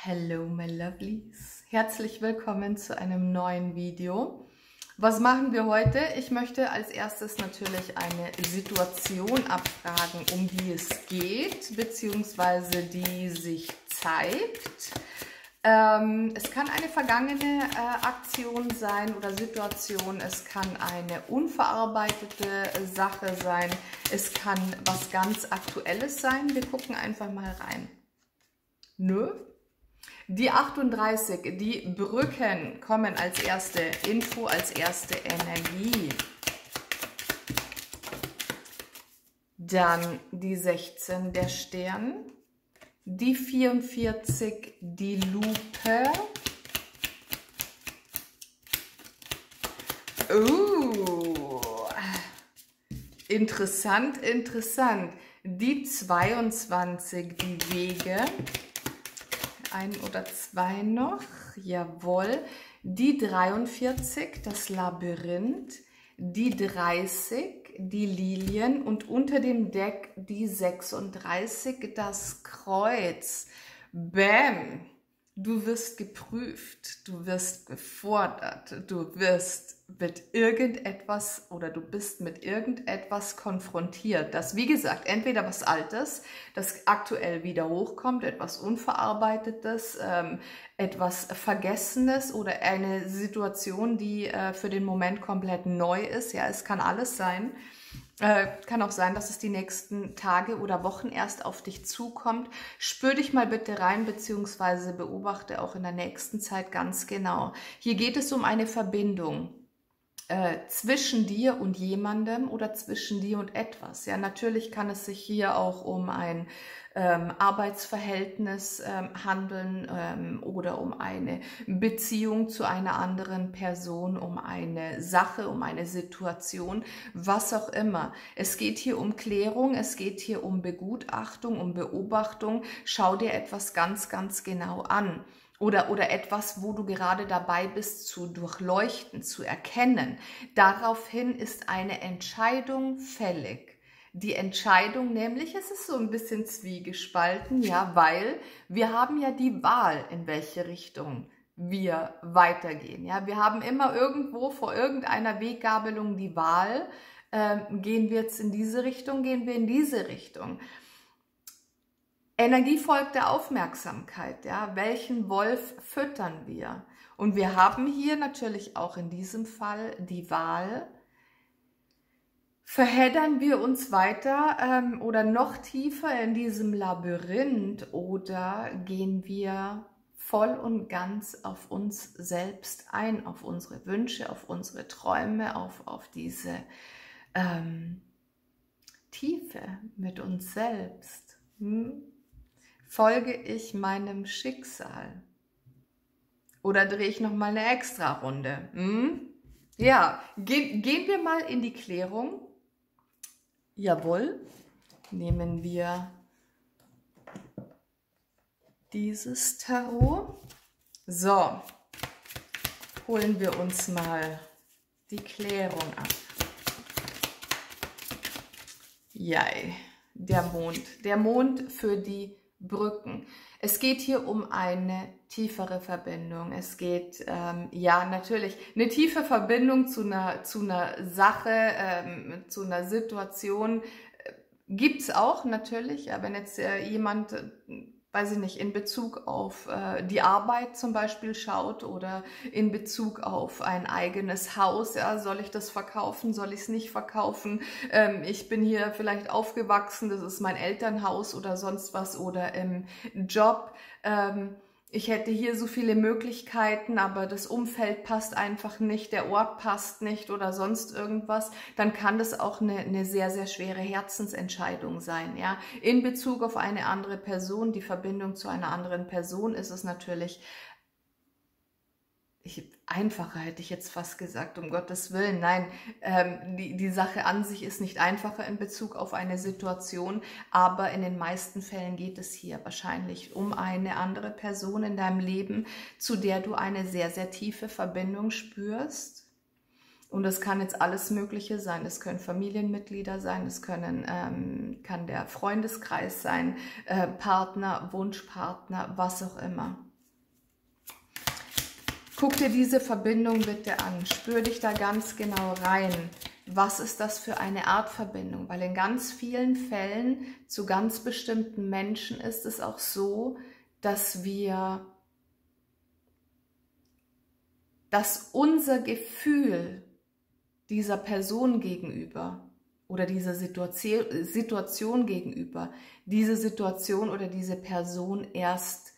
Hello my lovelies, herzlich willkommen zu einem neuen Video. Was machen wir heute? Ich möchte als erstes natürlich eine Situation abfragen, um die es geht, beziehungsweise die sich zeigt. Es kann eine vergangene Aktion sein oder Situation, es kann eine unverarbeitete Sache sein, es kann was ganz Aktuelles sein. Wir gucken einfach mal rein. Nö. Die 38, die Brücken kommen als erste Info, als erste Energie. Dann die 16, der Stern. Die 44, die Lupe. Interessant, interessant. Die 22, die Wege. Ein oder zwei noch, jawohl. Die 43, das Labyrinth, die 30, die Lilien und unter dem Deck die 36, das Kreuz. Bäm! Du wirst geprüft, du wirst gefordert, du wirst mit irgendetwas oder du bist mit irgendetwas konfrontiert, das, wie gesagt, entweder was Altes, das aktuell wieder hochkommt, etwas Unverarbeitetes, etwas Vergessenes oder eine Situation, die für den Moment komplett neu ist. Ja, es kann alles sein. Kann auch sein, dass es die nächsten Tage oder Wochen erst auf dich zukommt. Spür dich mal bitte rein, beziehungsweise beobachte auch in der nächsten Zeit ganz genau. Hier geht es um eine Verbindung zwischen dir und jemandem oder zwischen dir und etwas. Ja, natürlich kann es sich hier auch um ein Arbeitsverhältnis handeln oder um eine Beziehung zu einer anderen Person, um eine Sache, um eine Situation, was auch immer. Es geht hier um Klärung, es geht hier um Begutachtung, um Beobachtung. Schau dir etwas ganz, ganz genau an. Oder etwas, wo du gerade dabei bist zu durchleuchten, zu erkennen. Daraufhin ist eine Entscheidung fällig. Die Entscheidung nämlich, es ist so ein bisschen zwiegespalten, ja, weil wir haben ja die Wahl, in welche Richtung wir weitergehen. Ja, wir haben immer irgendwo vor irgendeiner Weggabelung die Wahl, gehen wir jetzt in diese Richtung, gehen wir in diese Richtung. Energie folgt der Aufmerksamkeit, ja. Welchen Wolf füttern wir? Und wir haben hier natürlich auch in diesem Fall die Wahl, verheddern wir uns weiter oder noch tiefer in diesem Labyrinth oder gehen wir voll und ganz auf uns selbst ein, auf unsere Wünsche, auf unsere Träume, auf diese Tiefe mit uns selbst. Folge ich meinem Schicksal? Oder drehe ich nochmal eine Extra-Runde? Ja, gehen wir mal in die Klärung. Jawohl, nehmen wir dieses Tarot. So, holen wir uns mal die Klärung ab. Jai, der Mond für die Brücken. Es geht hier um eine tiefere Verbindung. Es geht, ja, natürlich, eine tiefe Verbindung zu einer Sache, zu einer Situation gibt es auch natürlich. Ja, wenn jetzt jemand, weiß ich nicht, in Bezug auf die Arbeit zum Beispiel schaut oder in Bezug auf ein eigenes Haus, ja, soll ich das verkaufen, soll ich es nicht verkaufen, ich bin hier vielleicht aufgewachsen, das ist mein Elternhaus oder sonst was oder im Job, ich hätte hier so viele Möglichkeiten, aber das Umfeld passt einfach nicht, der Ort passt nicht oder sonst irgendwas, dann kann das auch eine sehr, sehr schwere Herzensentscheidung sein. Ja? In Bezug auf eine andere Person, die Verbindung zu einer anderen Person ist es natürlich einfacher, hätte ich jetzt fast gesagt, um Gottes Willen. Nein, die Sache an sich ist nicht einfacher in Bezug auf eine Situation, aber in den meisten Fällen geht es hier wahrscheinlich um eine andere Person in deinem Leben, zu der du eine sehr, sehr tiefe Verbindung spürst. Und das kann jetzt alles Mögliche sein. Es können Familienmitglieder sein, es kann der Freundeskreis sein, Partner, Wunschpartner, was auch immer. Guck dir diese Verbindung bitte an. Spür dich da ganz genau rein. Was ist das für eine Art Verbindung? Weil in ganz vielen Fällen zu ganz bestimmten Menschen ist es auch so, dass unser Gefühl dieser Person gegenüber oder dieser Situation gegenüber, diese Situation oder diese Person erst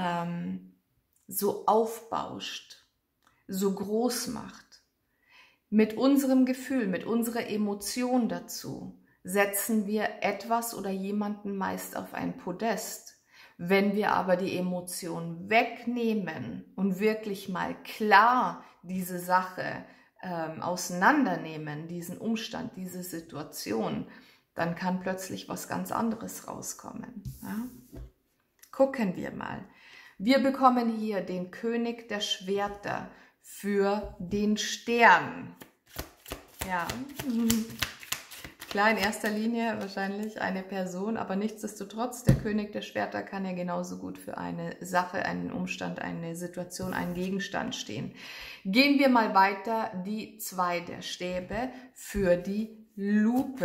so aufbauscht, so groß macht. Mit unserem Gefühl, mit unserer Emotion dazu setzen wir etwas oder jemanden meist auf ein Podest. Wenn wir aber die Emotion wegnehmen und wirklich mal klar diese Sache auseinandernehmen, diesen Umstand, diese Situation, dann kann plötzlich was ganz anderes rauskommen. Ja? Gucken wir mal. Wir bekommen hier den König der Schwerter für den Stern. Ja, klar, in erster Linie wahrscheinlich eine Person, aber nichtsdestotrotz, der König der Schwerter kann ja genauso gut für eine Sache, einen Umstand, eine Situation, einen Gegenstand stehen. Gehen wir mal weiter, die 2 der Stäbe für die Lupe.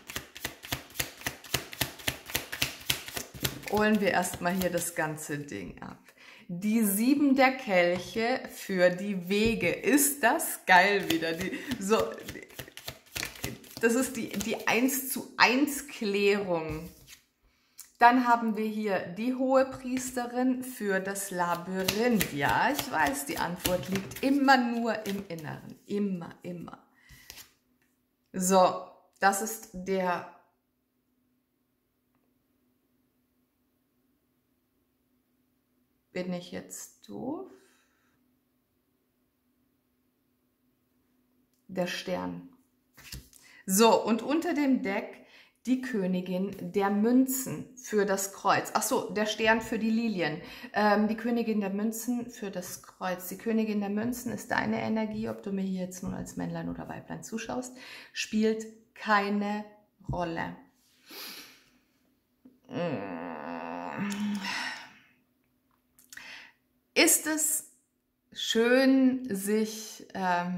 Holen wir erstmal hier das ganze Ding ab. Die 7 der Kelche für die Wege. Ist das geil wieder? Das ist die 1:1 Klärung. Dann haben wir hier die Hohepriesterin für das Labyrinth. Ja, ich weiß, die Antwort liegt immer nur im Inneren. Immer, immer. So, das ist der... Bin ich jetzt doof? Der Stern. So, und unter dem Deck die Königin der Münzen für das Kreuz. Ach so, der Stern für die Lilien. Die Königin der Münzen für das Kreuz. Die Königin der Münzen ist deine Energie, ob du mir hier jetzt nun als Männlein oder Weiblein zuschaust, spielt keine Rolle. Ist es schön, sich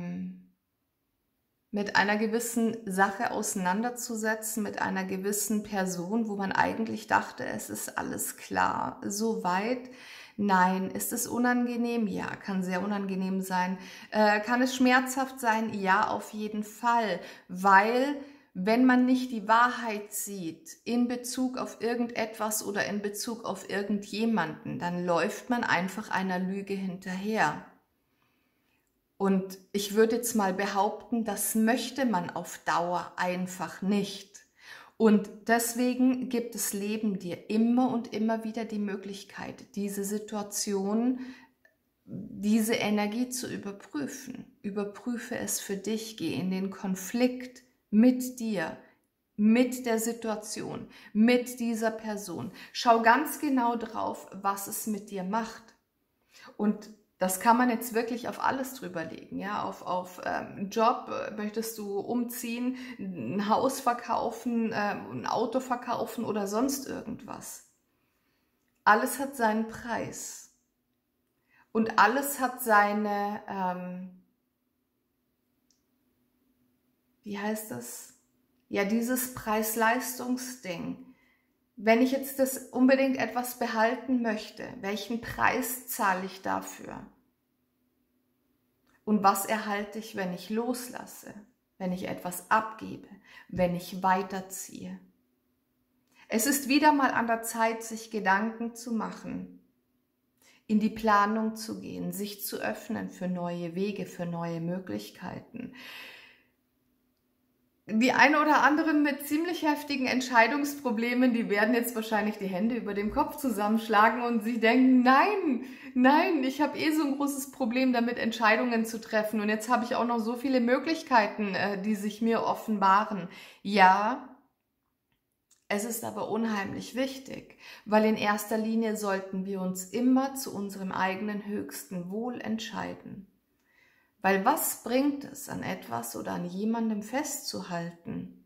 mit einer gewissen Sache auseinanderzusetzen, mit einer gewissen Person, wo man eigentlich dachte, es ist alles klar, soweit? Nein. Ist es unangenehm? Ja, kann sehr unangenehm sein. Kann es schmerzhaft sein? Ja, auf jeden Fall, weil... Wenn man nicht die Wahrheit sieht in Bezug auf irgendetwas oder in Bezug auf irgendjemanden, dann läuft man einfach einer Lüge hinterher. Und ich würde jetzt mal behaupten, das möchte man auf Dauer einfach nicht. Und deswegen gibt das Leben dir immer und immer wieder die Möglichkeit, diese Situation, diese Energie zu überprüfen. Überprüfe es für dich, geh in den Konflikt mit dir, mit der Situation, mit dieser Person. Schau ganz genau drauf, was es mit dir macht. Und das kann man jetzt wirklich auf alles drüber legen. Ja? Auf Job, möchtest du umziehen, ein Haus verkaufen, ein Auto verkaufen oder sonst irgendwas. Alles hat seinen Preis. Und alles hat seine... wie heißt das? Ja, dieses Preis-Leistungs-Ding. Wenn ich jetzt das unbedingt etwas behalten möchte, welchen Preis zahle ich dafür? Und was erhalte ich, wenn ich loslasse, wenn ich etwas abgebe, wenn ich weiterziehe? Es ist wieder mal an der Zeit, sich Gedanken zu machen, in die Planung zu gehen, sich zu öffnen für neue Wege, für neue Möglichkeiten. Die eine oder anderen mit ziemlich heftigen Entscheidungsproblemen, die werden jetzt wahrscheinlich die Hände über dem Kopf zusammenschlagen und sie denken, nein, nein, ich habe so ein großes Problem damit, Entscheidungen zu treffen und jetzt habe ich auch noch so viele Möglichkeiten, die sich mir offenbaren. Ja, es ist aber unheimlich wichtig, weil in erster Linie sollten wir uns immer zu unserem eigenen höchsten Wohl entscheiden. Weil was bringt es, an etwas oder an jemandem festzuhalten,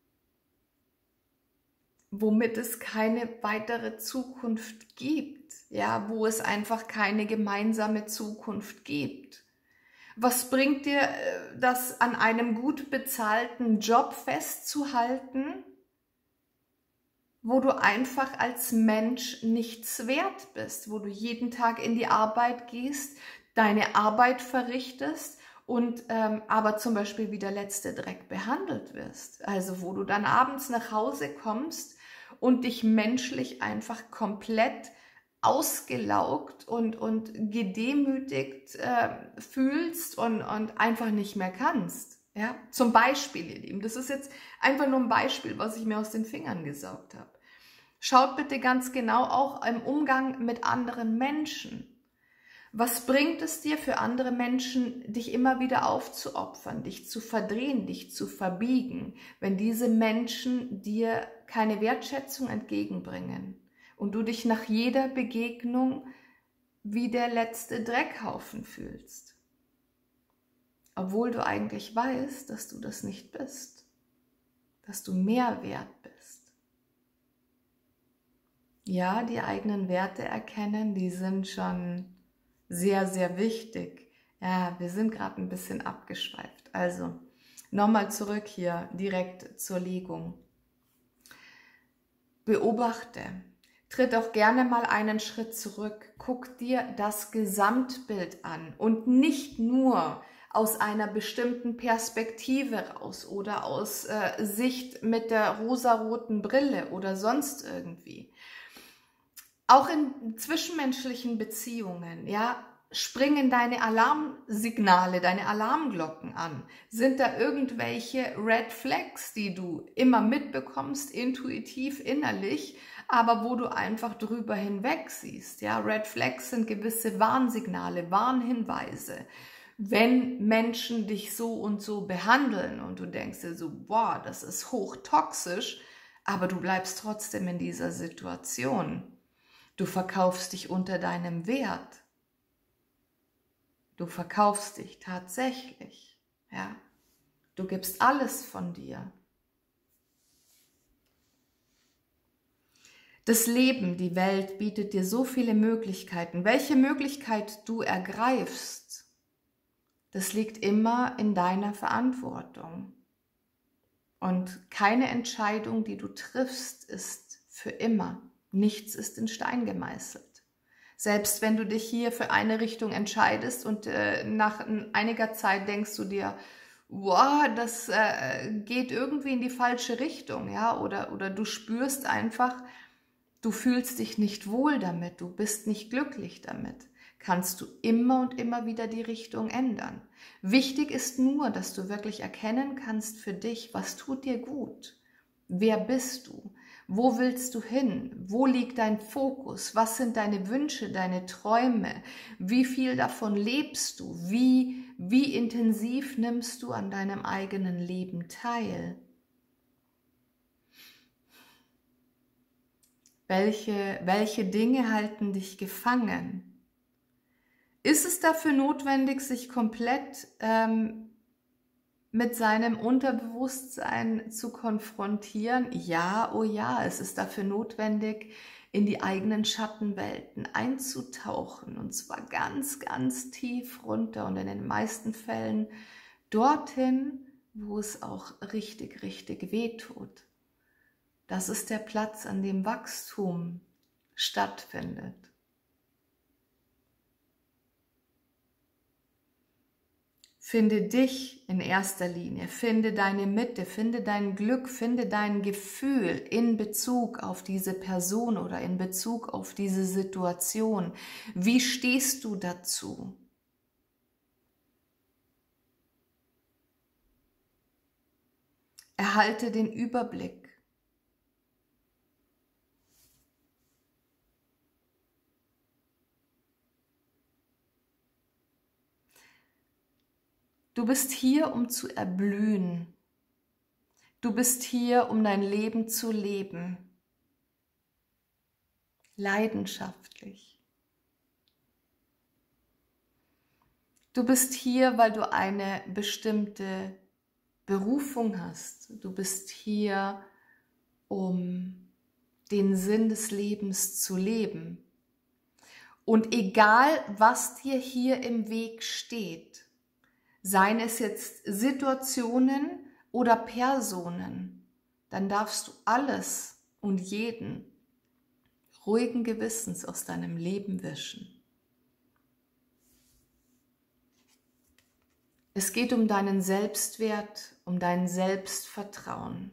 womit es keine weitere Zukunft gibt? ja, wo es einfach keine gemeinsame Zukunft gibt? Was bringt dir das, an einem gut bezahlten Job festzuhalten, wo du einfach als Mensch nichts wert bist, wo du jeden Tag in die Arbeit gehst, deine Arbeit verrichtest und aber zum Beispiel wie der letzte Dreck behandelt wirst. Also wo du dann abends nach Hause kommst und dich menschlich einfach komplett ausgelaugt und gedemütigt fühlst und einfach nicht mehr kannst. Ja? Zum Beispiel, ihr Lieben, das ist jetzt einfach nur ein Beispiel, was ich mir aus den Fingern gesaugt habe. Schaut bitte ganz genau auch im Umgang mit anderen Menschen. Was bringt es dir für andere Menschen, dich immer wieder aufzuopfern, dich zu verdrehen, dich zu verbiegen, wenn diese Menschen dir keine Wertschätzung entgegenbringen und du dich nach jeder Begegnung wie der letzte Dreckhaufen fühlst, obwohl du eigentlich weißt, dass du das nicht bist, dass du mehr wert bist. Ja, die eigenen Werte erkennen, die sind schon sehr, sehr wichtig. Ja, wir sind gerade ein bisschen abgeschweift. Also, nochmal zurück hier direkt zur Legung. Beobachte. Tritt auch gerne mal einen Schritt zurück. Guck dir das Gesamtbild an und nicht nur aus einer bestimmten Perspektive raus oder aus Sicht mit der rosaroten Brille oder sonst irgendwie. Auch in zwischenmenschlichen Beziehungen, ja, springen deine Alarmsignale, deine Alarmglocken an. Sind da irgendwelche Red Flags, die du immer mitbekommst, intuitiv, innerlich, aber wo du einfach drüber hinweg siehst? Ja, Red Flags sind gewisse Warnsignale, Warnhinweise. Wenn Menschen dich so und so behandeln und du denkst dir so, boah, das ist hochtoxisch, aber du bleibst trotzdem in dieser Situation. Du verkaufst dich unter deinem Wert. Du verkaufst dich tatsächlich. Ja? Du gibst alles von dir. Das Leben, die Welt bietet dir so viele Möglichkeiten. Welche Möglichkeit du ergreifst, das liegt immer in deiner Verantwortung. Und keine Entscheidung, die du triffst, ist für immer. Nichts ist in Stein gemeißelt. Selbst wenn du dich hier für eine Richtung entscheidest und nach einiger Zeit denkst du dir, wow, das geht irgendwie in die falsche Richtung, ja, oder du spürst einfach, du fühlst dich nicht wohl damit, du bist nicht glücklich damit, kannst du immer und immer wieder die Richtung ändern. Wichtig ist nur, dass du wirklich erkennen kannst für dich, was tut dir gut, wer bist du, wo willst du hin, wo liegt dein Fokus, was sind deine Wünsche, deine Träume, wie viel davon lebst du, wie intensiv nimmst du an deinem eigenen Leben teil. Welche Dinge halten dich gefangen? Ist es dafür notwendig, sich komplett mit seinem Unterbewusstsein zu konfrontieren? Ja, oh ja, es ist dafür notwendig, in die eigenen Schattenwelten einzutauchen. Und zwar ganz, ganz tief runter und in den meisten Fällen dorthin, wo es auch richtig, richtig wehtut. Das ist der Platz, an dem Wachstum stattfindet. Finde dich in erster Linie, finde deine Mitte, finde dein Glück, finde dein Gefühl in Bezug auf diese Person oder in Bezug auf diese Situation. Wie stehst du dazu? Erhalte den Überblick. Du bist hier, um zu erblühen. Du bist hier, um dein Leben zu leben. Leidenschaftlich. Du bist hier, weil du eine bestimmte Berufung hast. Du bist hier, um den Sinn des Lebens zu leben. Und egal, was dir hier im Weg steht, seien es jetzt Situationen oder Personen, dann darfst du alles und jeden ruhigen Gewissens aus deinem Leben wischen. Es geht um deinen Selbstwert, um dein Selbstvertrauen,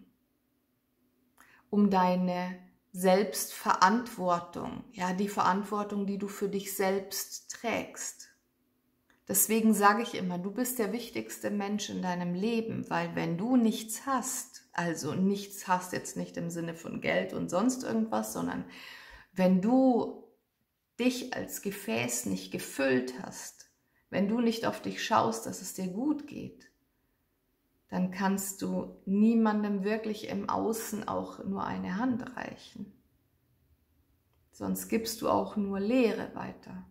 um deine Selbstverantwortung, ja, die Verantwortung, die du für dich selbst trägst. Deswegen sage ich immer, du bist der wichtigste Mensch in deinem Leben, weil wenn du nichts hast, also nichts hast jetzt nicht im Sinne von Geld und sonst irgendwas, sondern wenn du dich als Gefäß nicht gefüllt hast, wenn du nicht auf dich schaust, dass es dir gut geht, dann kannst du niemandem wirklich im Außen auch nur eine Hand reichen. Sonst gibst du auch nur Leere weiter.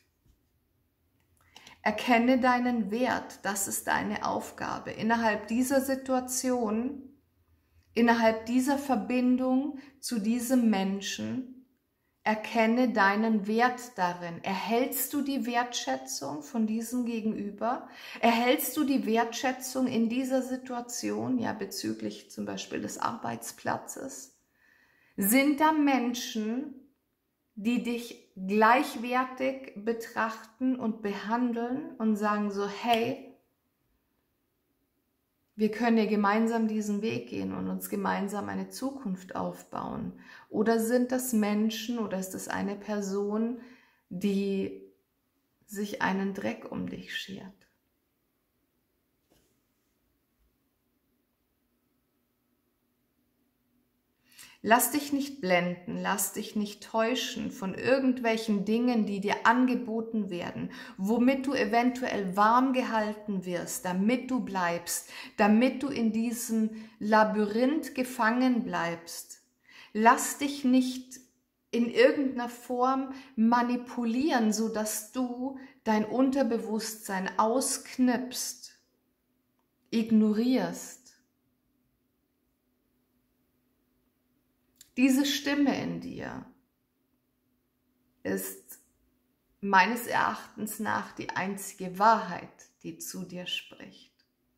Erkenne deinen Wert, das ist deine Aufgabe. Innerhalb dieser Situation, innerhalb dieser Verbindung zu diesem Menschen, erkenne deinen Wert darin. Erhältst du die Wertschätzung von diesem Gegenüber? Erhältst du die Wertschätzung in dieser Situation, ja, bezüglich zum Beispiel des Arbeitsplatzes? Sind da Menschen, die dich gleichwertig betrachten und behandeln und sagen so, hey, wir können ja gemeinsam diesen Weg gehen und uns gemeinsam eine Zukunft aufbauen? Oder sind das Menschen oder ist das eine Person, die sich einen Dreck um dich schert? Lass dich nicht blenden, lass dich nicht täuschen von irgendwelchen Dingen, die dir angeboten werden, womit du eventuell warm gehalten wirst, damit du bleibst, damit du in diesem Labyrinth gefangen bleibst. Lass dich nicht in irgendeiner Form manipulieren, sodass du dein Unterbewusstsein ausknipst, ignorierst. Diese Stimme in dir ist meines Erachtens nach die einzige Wahrheit, die zu dir spricht.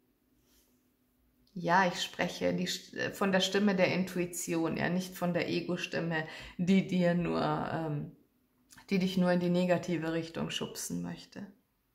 Ja, ich spreche von der Stimme der Intuition, ja, nicht von der Ego-Stimme, die dich nur in die negative Richtung schubsen möchte.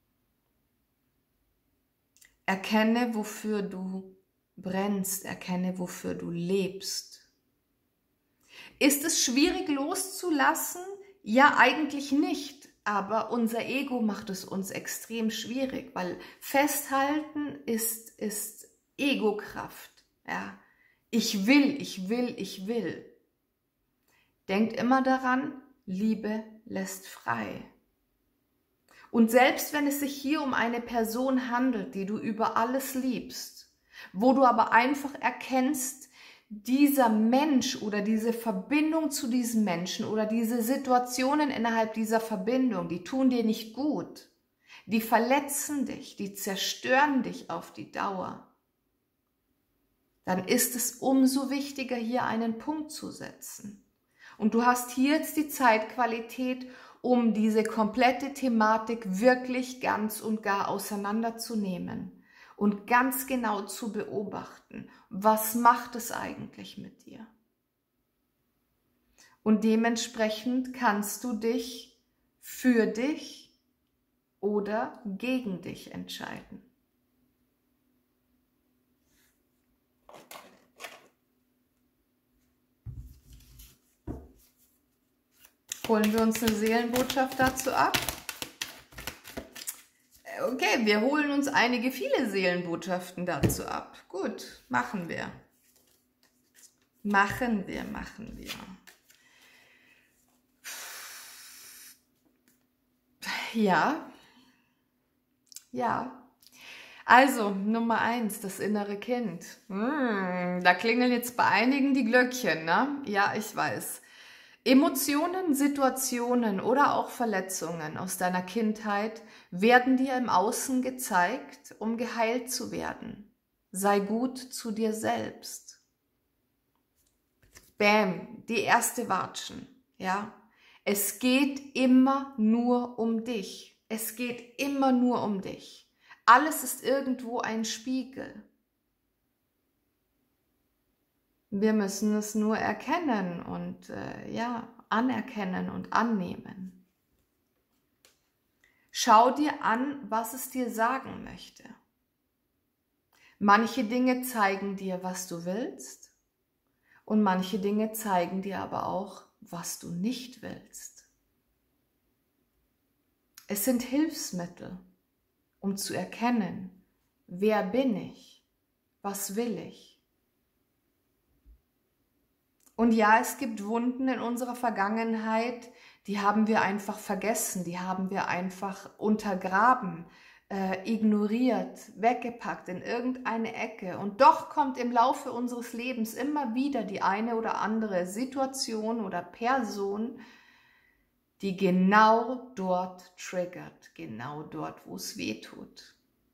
Erkenne, wofür du brennst, erkenne, wofür du lebst. Ist es schwierig loszulassen? Ja, eigentlich nicht, aber unser Ego macht es uns extrem schwierig, weil Festhalten ist Ego-Kraft. Ja? Ich will, ich will, ich will. Denkt immer daran, Liebe lässt frei. Und selbst wenn es sich hier um eine Person handelt, die du über alles liebst, wo du aber einfach erkennst, dieser Mensch oder diese Verbindung zu diesem Menschen oder diese Situationen innerhalb dieser Verbindung, die tun dir nicht gut, die verletzen dich, die zerstören dich auf die Dauer, dann ist es umso wichtiger, hier einen Punkt zu setzen. Und du hast hier jetzt die Zeitqualität, um diese komplette Thematik wirklich ganz und gar auseinanderzunehmen. Und ganz genau zu beobachten, was macht es eigentlich mit dir? Und dementsprechend kannst du dich für dich oder gegen dich entscheiden. Holen wir uns eine Seelenbotschaft dazu ab? Okay, wir holen uns viele Seelenbotschaften dazu ab. Gut, machen wir. Machen wir. Ja. Also, Nummer 1, das innere Kind. Da klingeln jetzt bei einigen die Glöckchen, ne? Ja, ich weiß. Emotionen, Situationen oder auch Verletzungen aus deiner Kindheit werden dir im Außen gezeigt, um geheilt zu werden. Sei gut zu dir selbst. Bäm, die erste Watschen, ja. Es geht immer nur um dich. Es geht immer nur um dich. Alles ist irgendwo ein Spiegel. Wir müssen es nur erkennen und anerkennen und annehmen. Schau dir an, was es dir sagen möchte. Manche Dinge zeigen dir, was du willst, und manche Dinge zeigen dir aber auch, was du nicht willst. Es sind Hilfsmittel, um zu erkennen, wer bin ich, was will ich. Und ja, es gibt Wunden in unserer Vergangenheit, die haben wir einfach vergessen, die haben wir einfach untergraben, ignoriert, weggepackt in irgendeine Ecke. Und doch kommt im Laufe unseres Lebens immer wieder die eine oder andere Situation oder Person, die genau dort triggert, genau dort, wo es weh tut.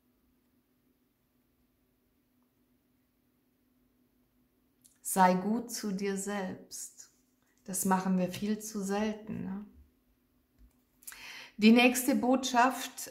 Sei gut zu dir selbst. Das machen wir viel zu selten. Ne? Die nächste Botschaft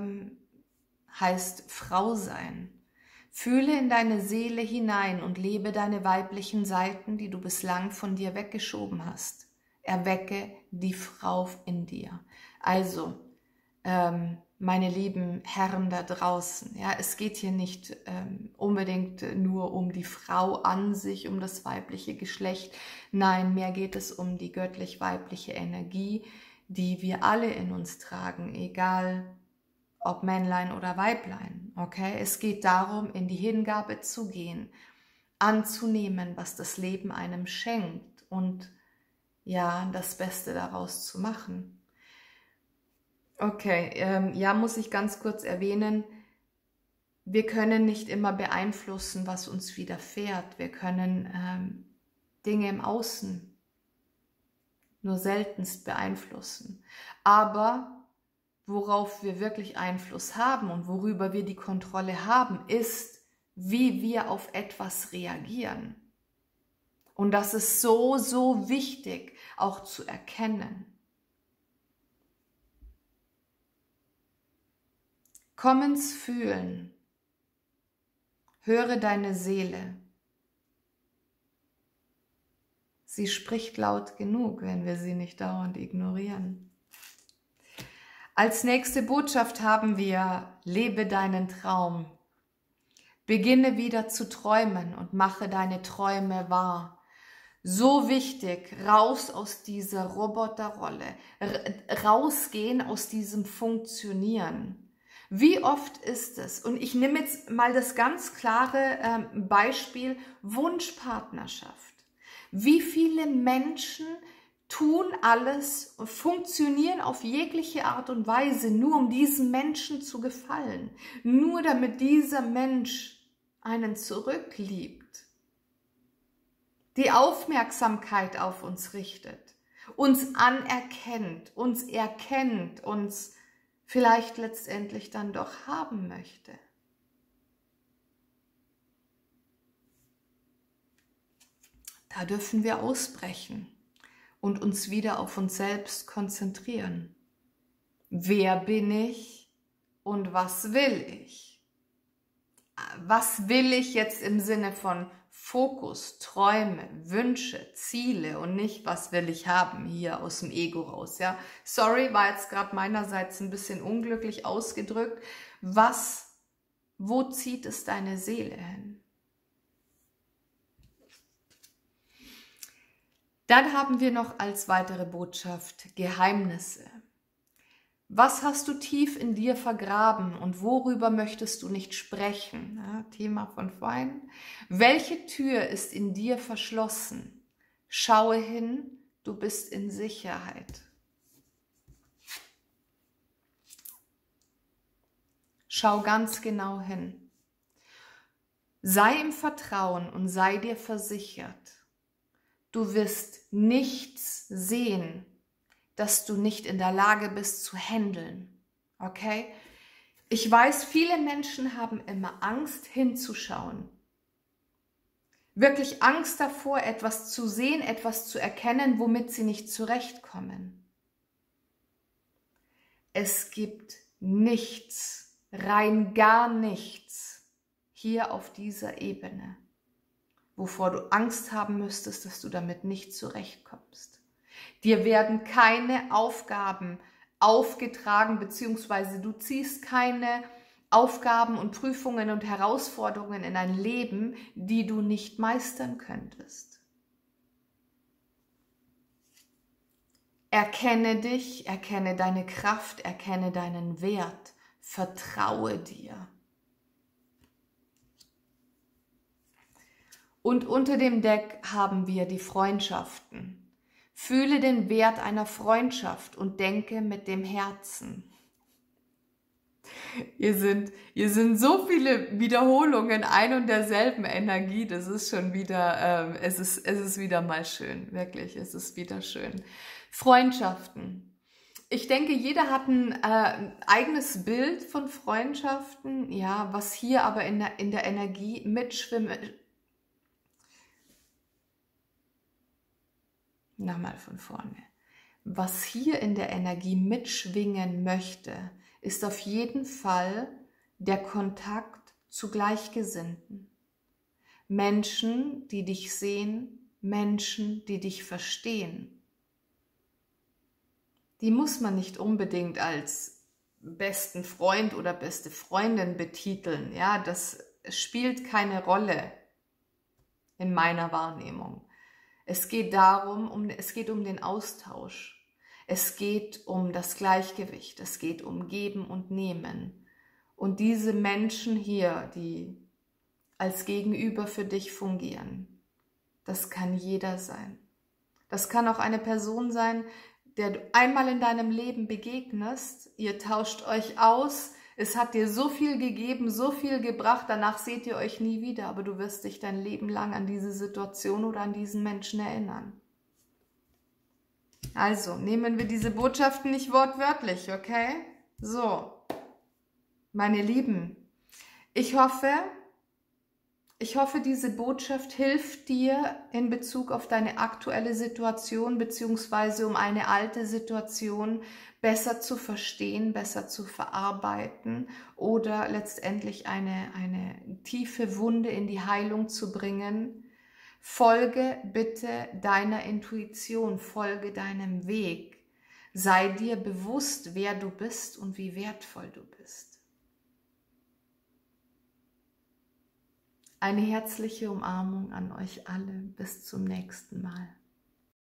heißt Frau sein. Fühle in deine Seele hinein und lebe deine weiblichen Seiten, die du bislang von dir weggeschoben hast. Erwecke die Frau in dir. Also, meine lieben Herren da draußen, ja, es geht hier nicht unbedingt nur um die Frau an sich, um das weibliche Geschlecht. Nein, mehr geht es um die göttlich-weibliche Energie, die wir alle in uns tragen, egal ob Männlein oder Weiblein. Okay? Es geht darum, in die Hingabe zu gehen, anzunehmen, was das Leben einem schenkt und ja, das Beste daraus zu machen. Okay, ja, muss ich ganz kurz erwähnen, wir können nicht immer beeinflussen, was uns widerfährt. Wir können Dinge im Außen nur seltenst beeinflussen. Aber worauf wir wirklich Einfluss haben und worüber wir die Kontrolle haben, ist, wie wir auf etwas reagieren. Und das ist so, so wichtig, auch zu erkennen. Komm ins Fühlen. Höre deine Seele. Sie spricht laut genug, wenn wir sie nicht dauernd ignorieren. Als nächste Botschaft haben wir: Lebe deinen Traum. Beginne wieder zu träumen und mache deine Träume wahr. So wichtig, raus aus dieser Roboterrolle, rausgehen aus diesem Funktionieren. Wie oft ist es, und ich nehme jetzt mal das ganz klare Beispiel Wunschpartnerschaft. Wie viele Menschen tun alles und funktionieren auf jegliche Art und Weise, nur um diesem Menschen zu gefallen, nur damit dieser Mensch einen zurückliebt, die Aufmerksamkeit auf uns richtet, uns anerkennt, uns erkennt, uns vielleicht letztendlich dann doch haben möchte. Da dürfen wir ausbrechen und uns wieder auf uns selbst konzentrieren. Wer bin ich und was will ich? Was will ich jetzt im Sinne von Fokus, Träume, Wünsche, Ziele und nicht, was will ich haben hier aus dem Ego raus. Ja? Sorry, war jetzt gerade meinerseits ein bisschen unglücklich ausgedrückt. Wo zieht es deine Seele hin? Dann haben wir noch als weitere Botschaft Geheimnisse. Was hast du tief in dir vergraben und worüber möchtest du nicht sprechen? Ja, Thema von vorhin. Welche Tür ist in dir verschlossen? Schaue hin, du bist in Sicherheit. Schau ganz genau hin. Sei im Vertrauen und sei dir versichert. Du wirst nichts sehen, dass du nicht in der Lage bist zu handeln. Okay? Ich weiß, viele Menschen haben immer Angst hinzuschauen. Wirklich Angst davor, etwas zu sehen, etwas zu erkennen, womit sie nicht zurechtkommen. Es gibt nichts, rein gar nichts hier auf dieser Ebene, wovor du Angst haben müsstest, dass du damit nicht zurechtkommst. Dir werden keine Aufgaben aufgetragen, beziehungsweise du ziehst keine Aufgaben und Prüfungen und Herausforderungen in ein Leben, die du nicht meistern könntest. Erkenne dich, erkenne deine Kraft, erkenne deinen Wert, vertraue dir. Und unter dem Deck haben wir die Freundschaften. Fühle den Wert einer Freundschaft und denke mit dem Herzen. Hier sind so viele Wiederholungen ein und derselben Energie, das ist schon wieder, es ist wieder mal schön, wirklich, es ist wieder schön. Freundschaften. Ich denke, jeder hat ein eigenes Bild von Freundschaften, ja, was hier aber in der Energie mitschwimmt. Nochmal von vorne. Was hier in der Energie mitschwingen möchte, ist auf jeden Fall der Kontakt zu Gleichgesinnten. Menschen, die dich sehen, Menschen, die dich verstehen. Die muss man nicht unbedingt als besten Freund oder beste Freundin betiteln. Ja, das spielt keine Rolle in meiner Wahrnehmung. Es geht es geht um den Austausch. Es geht um das Gleichgewicht. Es geht um Geben und Nehmen. Und diese Menschen hier, die als Gegenüber für dich fungieren, das kann jeder sein. Das kann auch eine Person sein, der du einmal in deinem Leben begegnest. Ihr tauscht euch aus. Es hat dir so viel gegeben, so viel gebracht, danach seht ihr euch nie wieder, aber du wirst dich dein Leben lang an diese Situation oder an diesen Menschen erinnern. Also, nehmen wir diese Botschaften nicht wortwörtlich, okay? So, meine Lieben, ich hoffe, diese Botschaft hilft dir in Bezug auf deine aktuelle Situation, beziehungsweise um eine alte Situation besser zu verstehen, besser zu verarbeiten oder letztendlich eine tiefe Wunde in die Heilung zu bringen. Folge bitte deiner Intuition, folge deinem Weg. Sei dir bewusst, wer du bist und wie wertvoll du bist. Eine herzliche Umarmung an euch alle. Bis zum nächsten Mal.